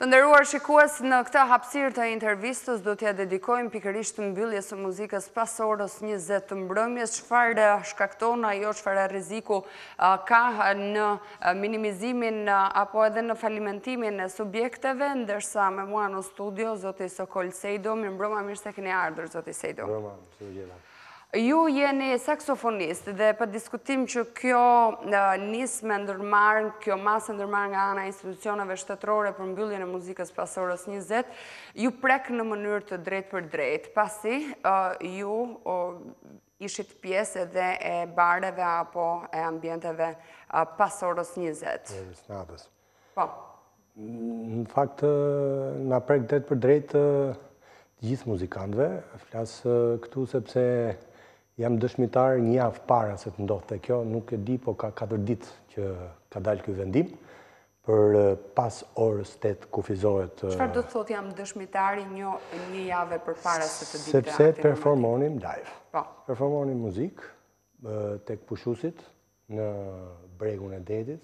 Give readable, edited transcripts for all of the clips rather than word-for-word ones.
Të nderuar shikues, në këtë hapësirë të intervistës do t'ja dedikojmë pikërisht mbylljes së muzikës pas orës 20 të mbrëmjes, çfarë shkakton ajo, çfarë rreziku ka në minimizimin apo edhe në falimentimin e subjekteve, ndërsa me mua në studio zoti Sokol Sejdo. Mirëmbrëma, mirë se keni ardhur zoti Sejdo. Mirëmbrëma, si u gjeta. Ju jeni saksofonist dhe për diskutim që kjo nis me ndërmarrë, kjo masë ndërmarrë nga ana institucioneve shtetërore për mbylljen e muzikës pas orës 20, ju prek në mënyrë të drejtë për drejtë, pasi ju ishit pjesë edhe e bareve apo e ambjenteve pas orës 20. Natës. Po. Në fakt, na prek drejtë për drejtë gjithë muzikantëve. Flasë këtu sepse jam dëshmitar një javë para se të ndodhte kjo, nuk e di, po ka 4 ditë që ka dalë ky vendim për pas orës 8 kufizohet. Çfarë do të thotë jam dëshmitari një javë përpara se të ditë? Sepse performonim live. Po. Performonim muzikë tek pushusit në bregun e detit,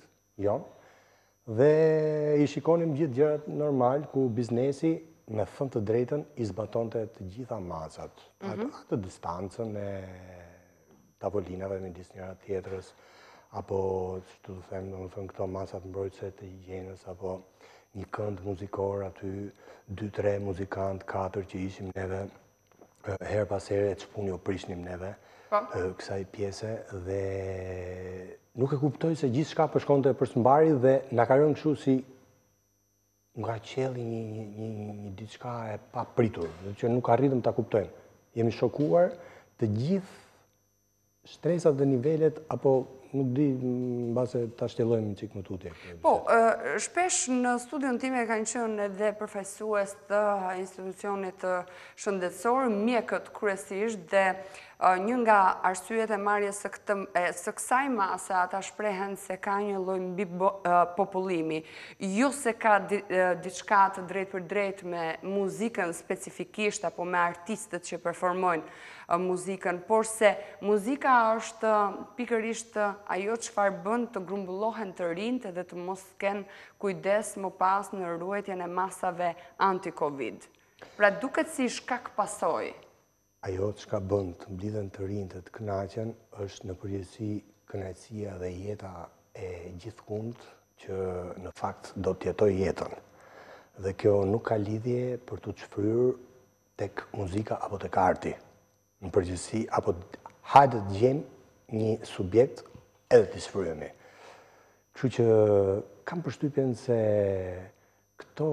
dhe i shikonim gjithë gjërat normal ku biznesi me thënë të drejtën, i zbatonte të gjitha masat. Atë distancën e tavolinave midis njëra tjetrës, apo, që të them, këto masat mbrojtëse të higjienës, apo një kënd muzikor aty, 2-3 muzikant, 4 që ishim neve, her pas here e çpuni u prishnim neve, kësaj pjese, dhe nuk e kuptoj se gjithë shka përshkonte për sëmbari dhe na ka rënë kështu si nga qelli një diçka e papritur, që nuk arritëm ta kuptojmë. Jemi shokuar të gjithë shtresat dhe nivelet, apo nuk di, mbase ta shtjellojmë një çik më tutje. Po, shpesh në studion time kanë qenë edhe përfaqësues të institucionit shëndetësor, mjekët kryesisht, dhe një nga arsyet e marrjes së kësaj mase, ata shprehen se ka një lloj mbi popullimi, jo se ka diçka të drejtë për drejtë me muzikën specifikisht apo me artistët që performojnë muzikën, por se muzika është pikërisht ajo çfarë bën të grumbullohen të rinjtë dhe të mos kenë kujdes më pas në ruajtjen e masave anti-Covid. Pra duket si shkak pasojë. Ajo që ka bën të mblidhen të rinjtë të kënaqen është në përgjithësi kënaqësia dhe jeta e gjithkund që në fakt do të jetoj jetën. Dhe kjo nuk ka lidhje për të shfryrë tek muzika apo tek arti. Në përgjithësi, apo hajde të gjejmë një subjekt edhe të shfryhemi. Kështu që kam përshtypjen se këto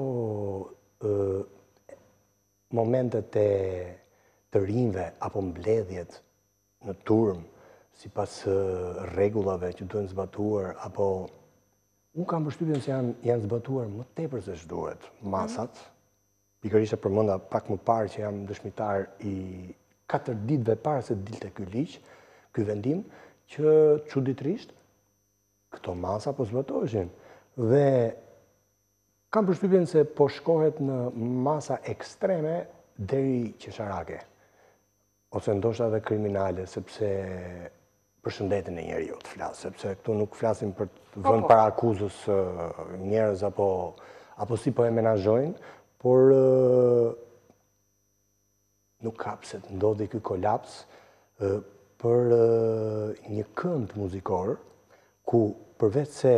momentet të rinjve apo mbledhjet në turm sipas rregullave që duhen zbatuar, apo unë kam përshtypjen se janë zbatuar më tepër se ç'duhet masat. Pikërisht e përmenda pak më parë që jam dëshmitar i 4 ditëve para se dilte ky ligj, ky vendim, që çuditërisht këto masa po zbatoheshin. Dhe kam përshtypjen se po shkohet në masa ekstreme deri qesharake, ose ndoshta edhe kriminale, sepse për shëndetin e njeriu të flas, sepse këtu nuk flasim për të vënë para akuzës njerëz apo si po e menaxhojnë, por nuk ka pse të ndodhi ky kolaps për një kënd muzikor ku përveç se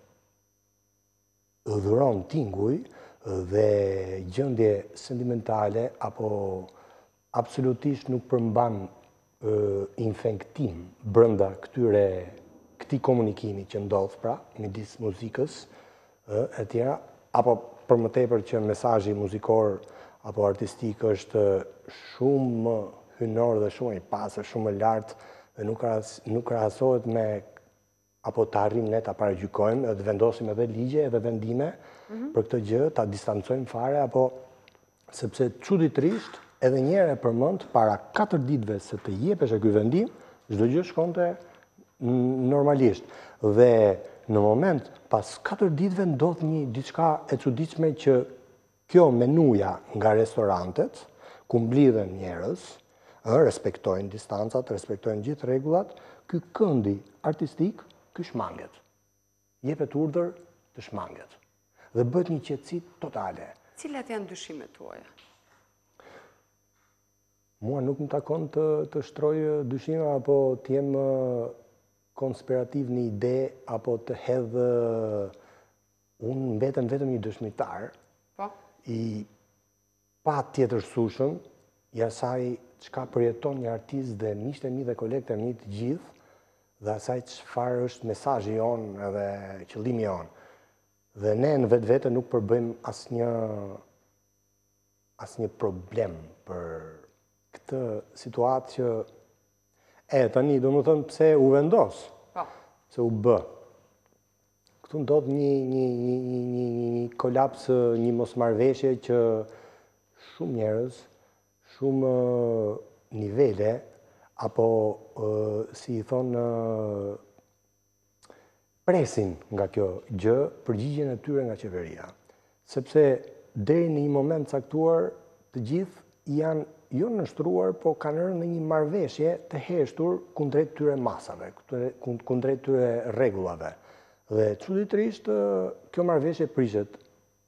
dhuron tinguj dhe gjendje sentimentale apo absolutisht nuk përmban infektim brenda këtij komunikimi që ndodh pra midis muzikës e tjera, apo për më tepër që mesazhi muzikor apo artistik është shumë më hynor dhe shumë i pastër, shumë më lartë, dhe nuk krahasohet me apo të arrim ne ta paragjykojmë, të vendosim edhe ligje edhe vendime për këtë gjë, ta distancojmë fare, apo sepse çuditërisht edhe një herë e përmend para 4 ditëve se të jepeshe ky vendim, çdo gjë shkonte normalisht. Dhe në moment pas 4 ditëve ndodh një diçka e çuditshme që kjo menuja nga restorantet, ku mblidhen njerëz, respektojnë distancat, respektojnë gjithë rregullat, ky këndi artistik, ky shmanget. Jepet urdhër të shmanget. dhe bëhet një qetësi totale. Cilat janë dyshimet tuaja? Mua nuk më takon të shtroj dyshime apo të jem konspirativ një ide apo të hedhë unë vetëm një dëshmitar i pa tjetërsueshëm i asaj çka përjeton një artist dhe miqtë e mi dhe kolegët e mi të gjithë dhe asaj çfarë është mesazhi jonë edhe qëllimi jonë. Dhe ne në vetvete nuk përbëjmë asnjë problem për këtë situatë që tani do më thënë pse u vendos, se u bë. Këtu ndodh një kolaps, një mosmarrveshje që shumë njerëz, shumë nivele, apo si i thonë, presin nga kjo gjë përgjigjen e tyre nga qeveria. Sepse deri në një moment caktuar të gjithë janë jo nështruar, po kanë rënë në një marrëveshje të heshtur kundrejt tyre masave, kundrejt tyre rregullave. Dhe çuditërisht kjo marrëveshje prishet.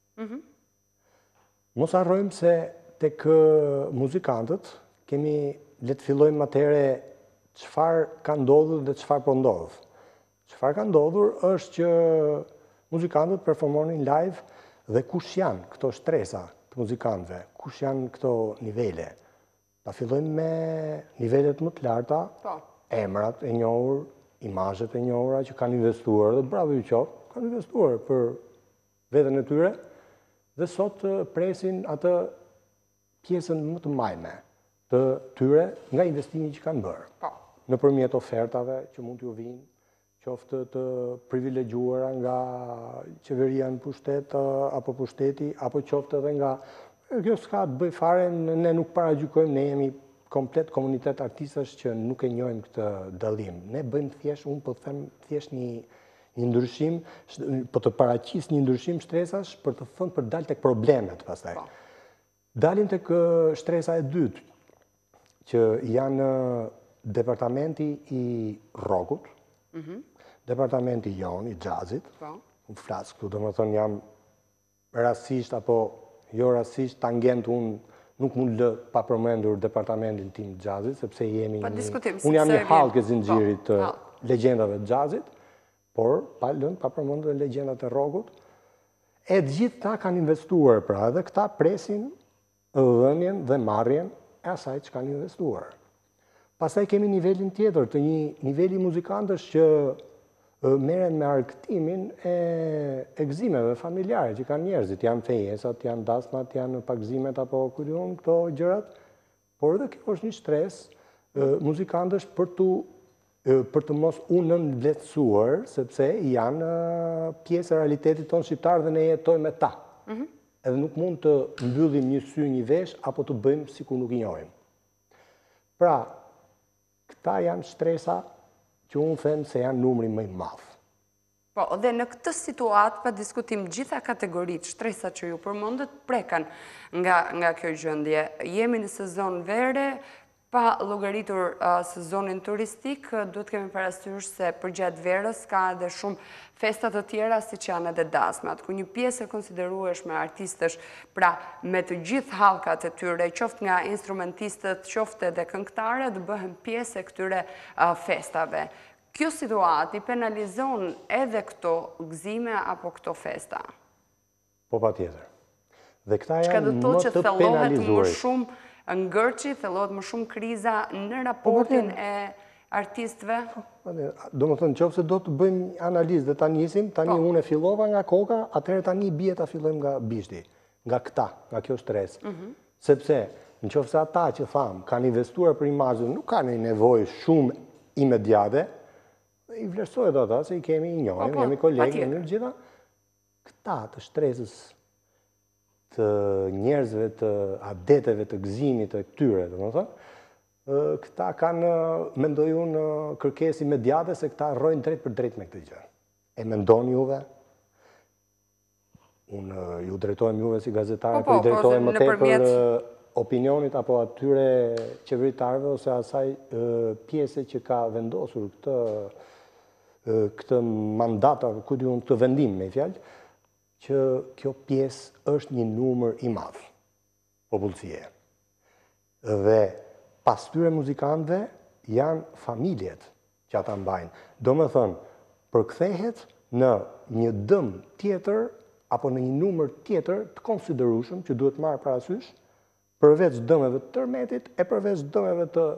Mos harrojmë se tek muzikantët kemi, le të fillojmë atëherë çfarë ka ndodhur dhe çfarë po ndodh. Çfarë ka ndodhur është që muzikantët performonin live dhe kush janë këto shtresa të muzikantëve, kush janë këto nivele. Ta fillojmë me nivelet më të larta, emrat e njohur, imazhet e njohura që kanë investuar, dhe bravo ju qoftë, kanë investuar për veten e tyre dhe sot presin atë pjesën më të majme të tyre nga investimi që kanë bërë. Nëpërmjet ofertave që mund t'ju vinë, qoftë të privilegjuara nga qeveria në pushtet apo pushteti, apo qoftë edhe nga... Kjo s'ka të bëj fare, ne nuk paragjykojmë, ne jemi komplet komunitet artistash që nuk e njohim këtë dallim. Ne bëjmë thjesht, unë po them thjesht një ndryshim, po të paraqis një ndryshim shtresash për të thënë për dalë tek problemet pastaj. Dalim tek shtresa e dytë, që janë departamenti i rockut, departamenti jon, i jazzit, unë flasë këtu, do më thënë jam rastisht apo jo rastisht tangent, unë nuk mund lë pa përmendur departamentin tim të jazzit, sepse unë jam një hallkë e zinxhirit të legjendave të jazzit, por pa përmendur legjendat e rockut. E të gjithë ta kanë investuar pra, dhe këta presin dhënien dhe marrjen e asaj që kanë investuar. Pastaj kemi nivelin tjetër, të një niveli muzikantësh që merren me argëtimin e gëzimeve familjare që kanë njerëzit, janë fejesat, janë dasmat, janë pagëzimet apo kurion këto gjërat, por edhe kjo është një stres muzikantësh për të mos nënvlerësuar, sepse janë pjesë e realitetit tonë shqiptar dhe ne jetojmë me ta. Edhe nuk mund të mbyllim një sy, një vesh, apo të bëjmë sikur nuk i njohim. Pra, këta janë shtresa që unë them se janë numri më i madh. Po, dhe në këtë situatë, pa diskutim, gjitha kategoritë shtresa që ju përmendët prekan nga kjo gjendje. Jemi në sezon vere, pa llogaritur sezonin turistik, duhet kemi parasysh se përgjatë verës ka edhe shumë festa të tjera siç janë edhe dasmat, ku një pjesë e konsiderueshme artistësh, pra me të gjithë hallkat e tyre, qoftë nga instrumentistët, qoftë edhe këngëtarët, bëhen pjesë e këtyre festave. Kjo situatë i penalizon edhe këto gëzime apo këto festa? Po patjetër. Dhe këta janë më të penalizuar. Ngërçi, thellohet më shumë kriza në raportin e artistëve? Do më thënë, qofse do të bëjmë analizë dhe ta njësim, tani unë e fillova nga koka, atëherë tani bie ta fillojmë nga bishti, nga këta, nga kjo stres. Sepse, në qofse ata që thamë, kanë investuar për imazhin, nuk kanë nevojë shumë imediate, i vlerësohet ata, se i kemi i njohim, jemi kolegë, jemi të gjitha, këta të stresës të njerëzve, të adeteve, të gëzimit, të këtyre, dhe më thënë, këta kanë, mendoj unë, kërkesë imediate se këta rrojnë drejt për drejt me këtë gjë. E mendoni juve? Unë ju drejtojmë juve si gazetarë, po i drejtojmë më tepër opinionit apo atyre qeveritarëve ose asaj pjese që ka vendosur këtë mandat, këtë vendim, me fjalë, që kjo pjesë është një numër i madh popullsie. Dhe pas tyre muzikantëve janë familjet që ata mbajnë. Do me thënë, përkthehet në një dëm tjetër apo në një numër tjetër të konsiderueshëm që duhet marrë parasysh, përveç dëmeve të tërmetit e përveç dëmeve të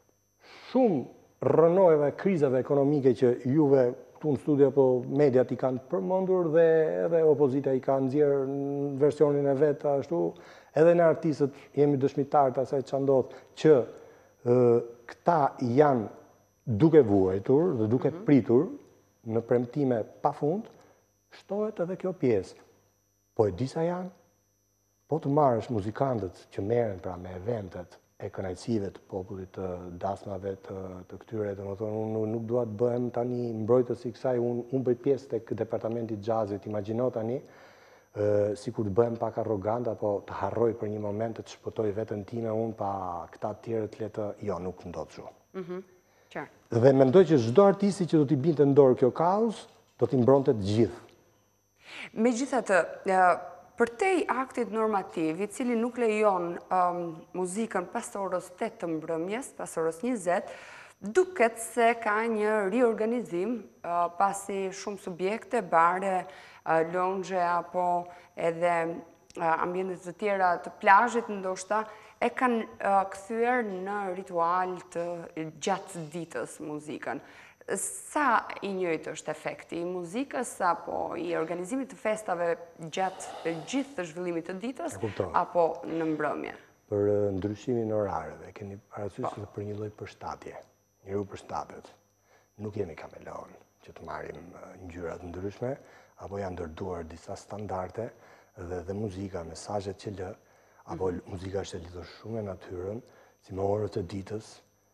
shumë rrënojeve, krizave ekonomike që juve këtu në studio apo mediat i kanë përmendur dhe edhe opozita i ka nxjerrë në versionin e vet ashtu, edhe në artistët jemi dëshmitarë të asaj ç'a ndodh që këta janë duke vuajtur dhe duke pritur në premtime pafund, shtohet edhe kjo pjesë. Po e disa janë, po të marrësh muzikantët që merren pra me eventet e kënaqësive të popullit, të dasmave, të këtyre, domethënë unë nuk dua të bëhem tani mbrojtës i kësaj, unë bëj pjesë tek departamenti i jazzit, imagjino tani sikur të bëhem pak arrogant apo të harroj për një moment të shpëtoj veten time unë pa këta të tjerë të letë, jo, nuk ndodh kështu. Dhe mendoj që çdo artisti që do t'i binte në dorë kjo kauzë, do t'i mbronte të gjithë. Megjithatë, përtej aktit normativ, i cili nuk lejon muzikën pas orës 8 të mbrëmjes, pas orës 20, duket se ka një riorganizim pasi shumë subjekte, bare, lounge apo edhe ambjente të tjera të plazhit ndoshta e kanë kthyer në ritual të gjatë ditës muzikën. Sa i njëjtë është efekti i muzikës apo i organizimit të festave gjatë gjithë të zhvillimit të ditës apo në mbrëmje? Për ndryshimin orareve, keni parasysh se për një lloj përshtatje, njeriu përshtatet. Nuk jemi kameleon që të marrim ngjyra të ndryshme, apo janë ndërtuar disa standarde dhe muzika, mesazhet që lë, apo muzika është e lidhur shumë me natyrën, si me orët e ditës,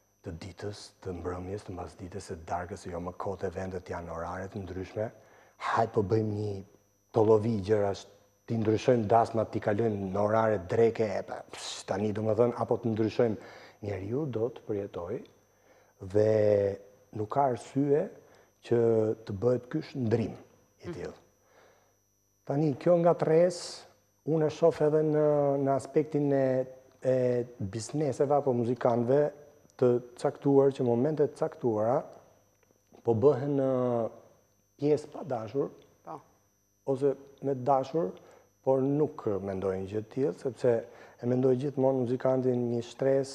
të mbrëmjes, të mbasdites, të darkës, jo më kohët e vendet janë orare të ndryshme. Hajt po bëjmë një tollovi gjërash, ti ndryshojmë dasmat, ti kalojmë në orare dreke, tani domethënë, apo të ndryshojmë, njeriu do të përjetoj dhe nuk ka arsye që të bëhet ky ndrim i tillë. Tani kjo ngatres unë e shoh edhe në aspektin e bizneseve apo muzikantëve të caktuar që momentet caktuara po bëhen pjesë pa dashur ose me dashur, por nuk mendojnë gjë të tillë, sepse e mendoj gjithmonë muzikantin një shtres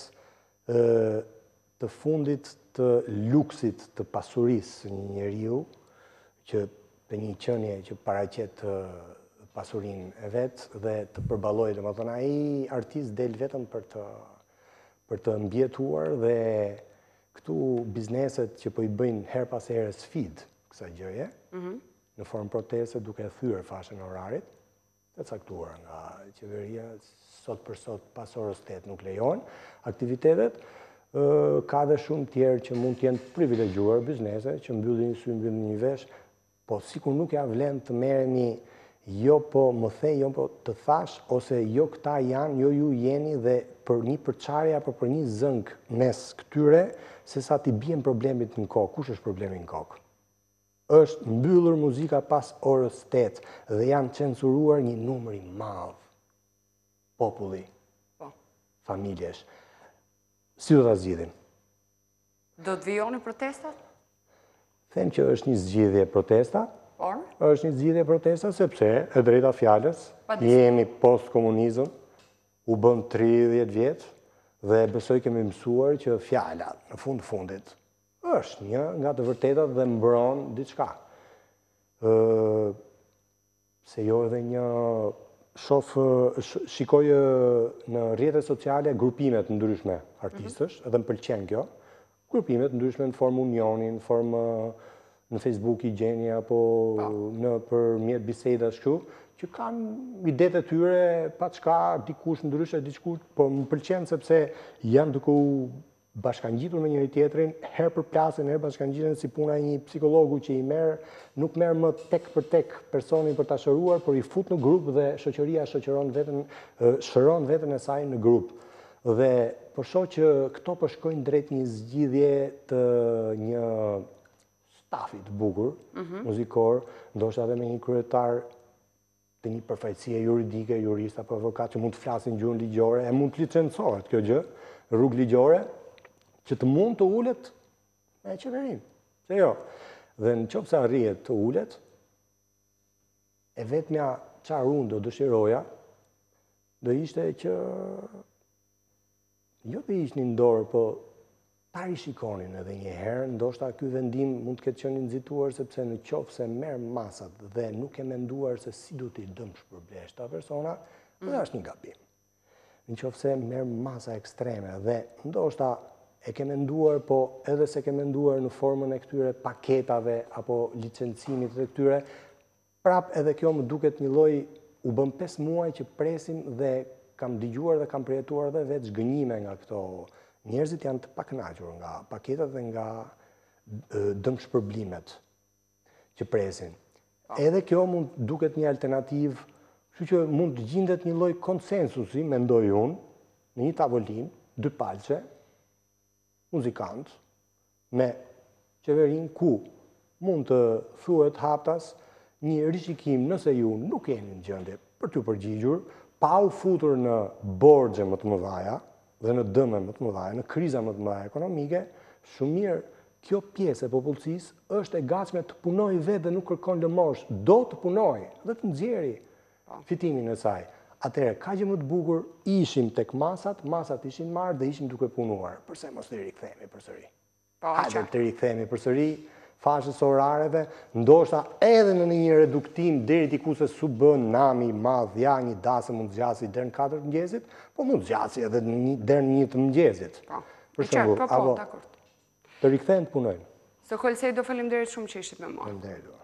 të fundit të luksit të pasurisë një njeriu që për një qenie që paraqet pasurinë e vet dhe të përballojë, domethënë ai artist del vetëm për të mbjetuar dhe këtu bizneset që po i bëjnë her pas here sfidë kësaj gjëje, në formë proteste duke thyer fashën e orarit, të caktuar nga qeveria sot për sot pas orës 8 nuk lejohen aktivitetet, ka dhe shumë tjerë që mund të jenë privilegjuar biznese, që mbyllin një sy, mbyllin një vesh, po sikur nuk ja vlen të merreni jo po më the, jo po të thash, ose jo këta janë, jo ju jeni dhe për një përçarje apo për një zënk mes këtyre, se sa t'i bien problemit në kokë. Kush është problemi në kokë? Është mbyllur muzika pas orës 8 dhe janë censuruar një numër i madh populli, familjesh. Si do ta zgjidhim? Do të vijoni protestat? Them që është një zgjidhje protesta, është një zgjidhje protesta sepse e drejta fjalës, jemi post-komunizëm, u bën 30 vjet dhe besoj kemi mësuar që fjala në fundit është një nga të vërtetat dhe mbron diçka. Se jo edhe një shikoj në rrjetet sociale grupimet ndryshme artistësh, edhe më pëlqen kjo, grupimet ndryshme në formë unioni, në formë në Facebook i gjeni apo në përmjet bisedash kështu, që kanë idetë e tyre pa çka, dikush ndryshe, diçka, po më pëlqen sepse janë duke u bashkangjitur me njëri tjetrin, her për plasën, her bashkangjiten si puna e një psikologu që nuk merr më tek për tek personin për ta shëruar, por i fut në grup dhe shoqëria shëron veten e saj në grup. Dhe po shoh që këto po shkojnë drejt një zgjidhje të një stafi të bukur, muzikor, ndoshta edhe me një kryetar të një përfaqësie juridike, jurist apo avokat që mund të flasin gjuhën ligjore, e mund të licencohet kjo gjë, rrugë ligjore, që të mund të ulet me qeverinë. Që jo. Dhe në qoftë se arrihet të ulet, e vetmja çfarë unë do dëshiroja, do ishte që jo të ishni në dorë, po ta rishikonin edhe një herë, ndoshta ky vendim mund të ketë qenë i nxituar sepse në qoftë se merr masat dhe nuk e menduar se si do t'i dëmshpërblesh ta persona, dhe është një gabim. Në qoftë se merr masa ekstreme dhe ndoshta e ke menduar, po edhe se ke menduar në formën e këtyre paketave apo licencimit të këtyre, prap edhe kjo më duket një lloj, u bën 5 muaj që presim dhe kam dëgjuar dhe kam përjetuar edhe vetë zgënjime nga këto. Njerëzit janë të pakënaqur nga paketat dhe nga dëmshpërblimet që presin. Edhe kjo mund duket një alternativë, kështu që mund të gjendet një lloj konsensusi, mendoj unë, në një tavolinë, dy palçe, muzikantë, me qeverinë ku mund të thuhet haptas një rishikim nëse ju nuk jeni në gjendje për t'u përgjigjur, pa u futur në borxhe më të mëdha dhe në dëme më të mëdha, në kriza më të mëdha ekonomike, shumë mirë kjo pjesë e popullsisë është e gatshme të punojë vetë dhe nuk kërkon lëmosh, do të punojë dhe të nxjerrë fitimin e saj. Atëherë, kaq më të bukur ishim tek masat ishin marrë dhe ishim duke punuar. Përse mos të rikthehemi përsëri? Hajde të rikthehemi përsëri fashës orareve, ndoshta edhe në një reduktim deri diku se su bën nami madh, ja një dasë mund zgjasi deri në 4 të mëngjesit, po mund zgjasi edhe deri në 1 të mëngjesit. Për shembull, apo të rikthehen të punojnë. Sokol Sejdo, faleminderit shumë që ishit me mua. Faleminderit.